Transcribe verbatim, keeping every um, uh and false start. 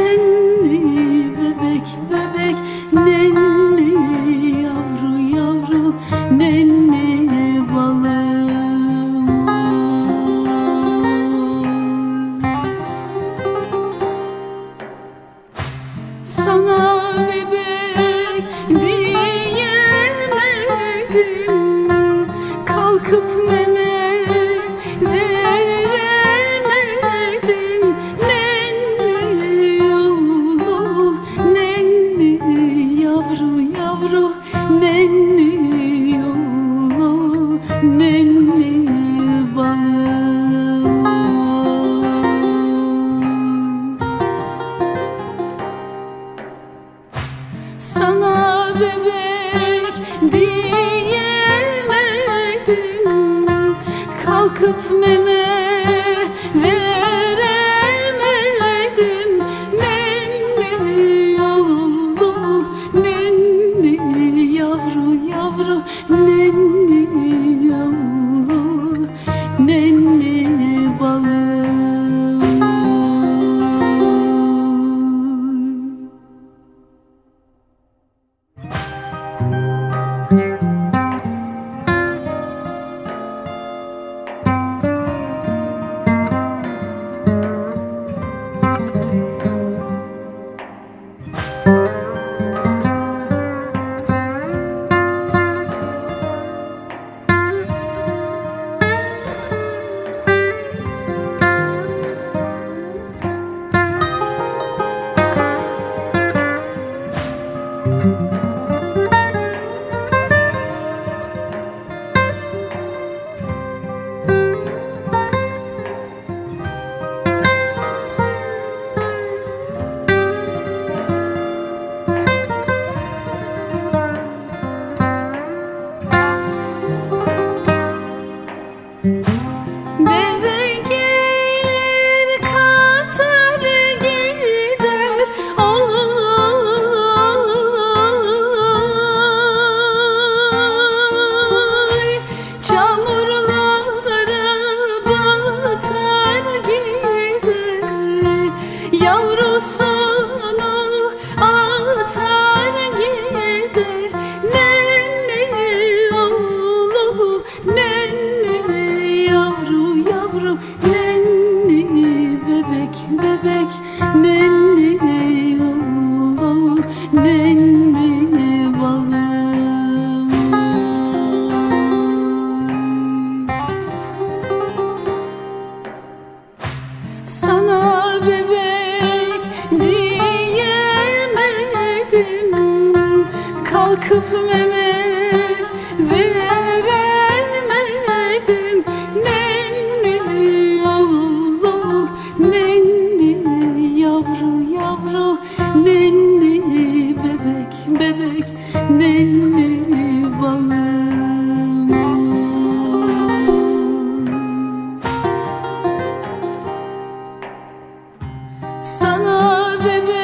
nenni bebek bebek, nenni yavru yavru, nenni balım. Sana bebek diyemedim, kalkıp meme veremedim. Nenni oğul, nenni yavru yavru, nenni oğul, nenni balım. Sana bebek diyemedim, kalkıp meme veremedim. Nenni oğul, nenni yavru yavru, nenni oğul, nenni balım. Deve gelir katar gider, oy çamurlara batar gider, yavrusunu atar gider. Nenni oğul, nenni yavru yavru, nenni bebek bebek, nenni oğul oğul, nenni balım. Sana bebek diyemedim, kalkıp meme veremedim. Nenni oğul oğul, nenni yavru yavru, nenni bebek bebek, nenni balım. Sana bebek